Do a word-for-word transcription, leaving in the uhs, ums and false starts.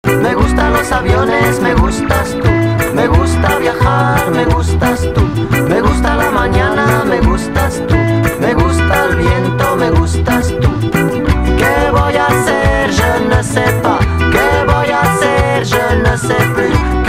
Me gustan los aviones, me gustas tú. Me gusta viajar, me gustas tú. Me gusta la mañana, me gustas tú. Me gusta el viento, me gustas tú. ¿Qué voy a hacer? Je ne sais pas. ¿Qué voy a hacer? Je ne sais plus.